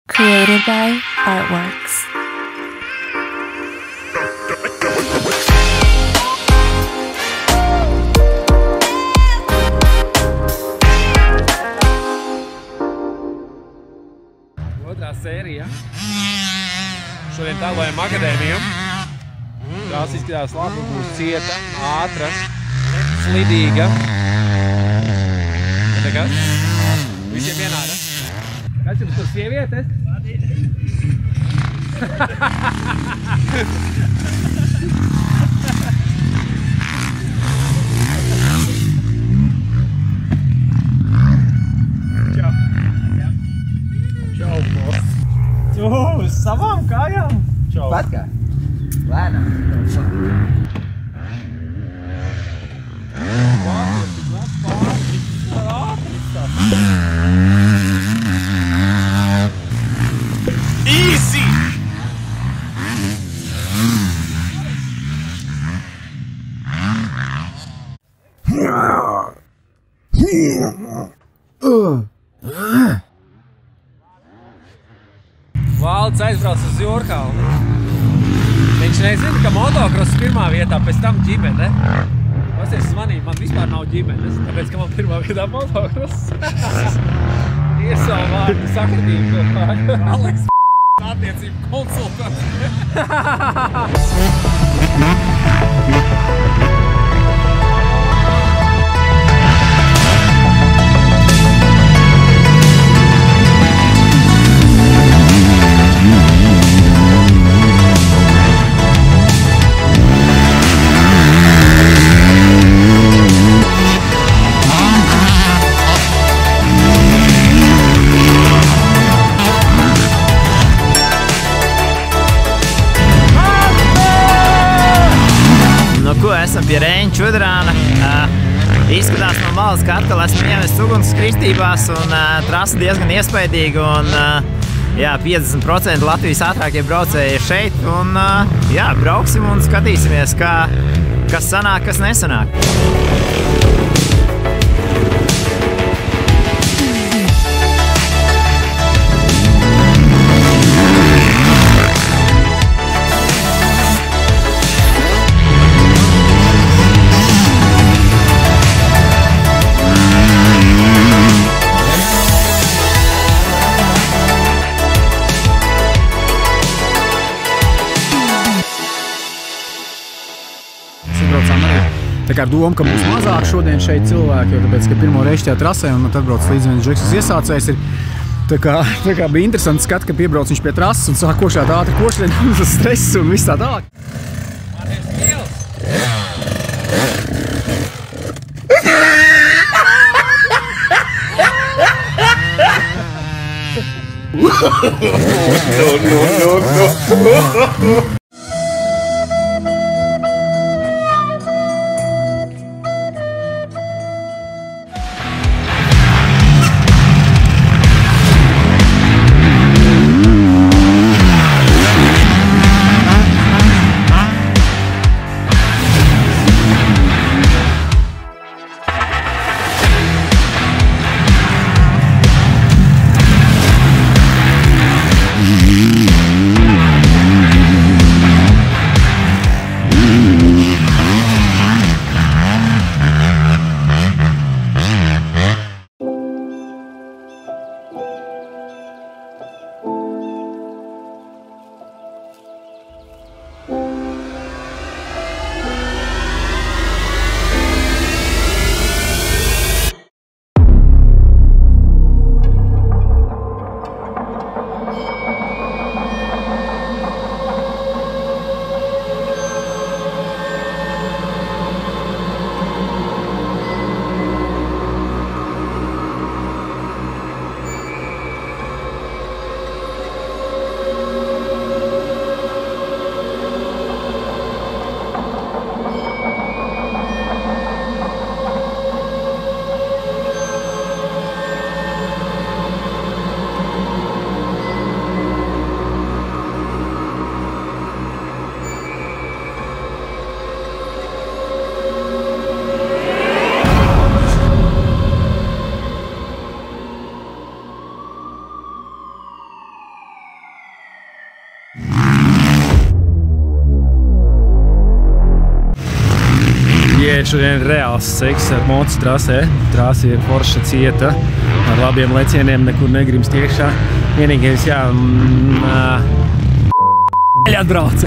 Created by Artworks. Otrā sērija. Šodien tēlojam akadēmiju. Tās izskatās labi, būs cieta, ātra, slidīga. Nekas? Visiem vienāda. Kas jums tur sievietes? Čau. Čau, boss. Tu uz savām kājām? Čau. Pat kā? Lēnām. Easy! Valds aizbrauc uz Jūrkalni. Viņš nezina, ka motokross pirmā vietā, pēc tam ģimene. Pasies zvanīt, man vispār nav ģimenes, tāpēc, ka man pirmā vietā motokross. Ir savu vārdu sakritību. Aleks attiecību konsultants. Esam pie Reņa Čudrāna. Izskatās no malas, ka atkal esmu iemests uguns kristībās un trasa diezgan iespaidīga un jā, 50% Latvijas ātrākie braucēji ir šeit un jā, brauksim un skatīsimies, kas sanāk, kas nesanāk. Tā kā ar domu, ka būs mazāk šodien šeit cilvēki, jo tāpēc, ka pirmo reizi tajā trasē un tad brauc līdz viens džeksis iesācējs ir. Tā kā bija interesanti skat, ka piebrauc viņš pie trases un sāk košāt ātri košļiet, un tas stress un viss tā tālāk. No. šodien ir reāls seks ar mocu trasē. Trasa ir forša cieta, ar labiem lecieniem, nekur negrimst iekšā. Vienīgais, jā, atbrauca.